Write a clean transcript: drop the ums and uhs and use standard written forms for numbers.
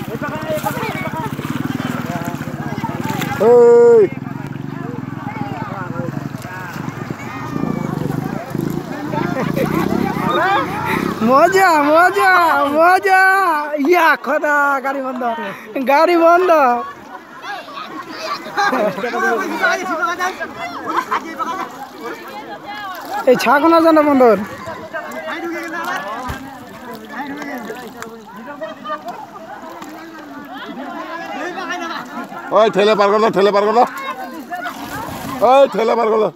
मजा मजा मजा या खदा गाड़ी बंद गाड़ी बंद ए छागना जाना बंदर ओए ठेले पार कर लो ठेले पार कर लो ओए ठेले पार कर लो